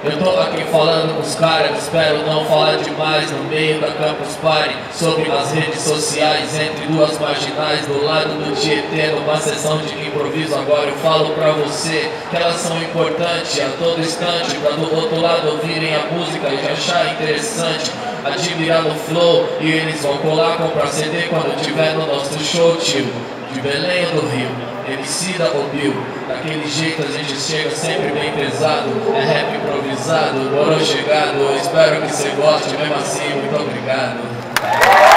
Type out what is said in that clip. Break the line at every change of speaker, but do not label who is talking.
Eu tô aqui falando com os caras, espero não falar demais no meio da Campus Party, sobre as redes sociais, entre duas marginais, do lado do Tietê, numa sessão de improviso. Agora eu falo pra você que elas são importantes a todo instante, pra do outro lado ouvirem a música e achar interessante, admirar no flow, e eles vão colar, comprar CD quando tiver no nosso show, tio. De Belém ou do Rio, Emicida ou Bill, daquele jeito a gente chega sempre bem pesado, é rap improvisado, morou chegado, eu espero que você goste, mesmo assim, muito obrigado.